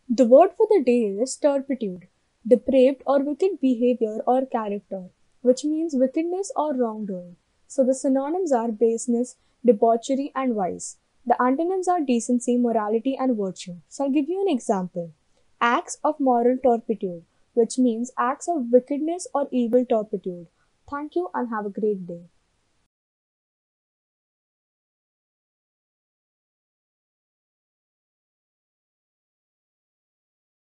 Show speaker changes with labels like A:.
A: The word for the day is turpitude, depraved or wicked behavior or character, which means wickedness or wrongdoing. So the synonyms are baseness, debauchery, and vice. The antonyms are decency, morality, and virtue. So I'll give you an example. Acts of moral turpitude, which means acts of wickedness or evil turpitude. Thank you and have a great day.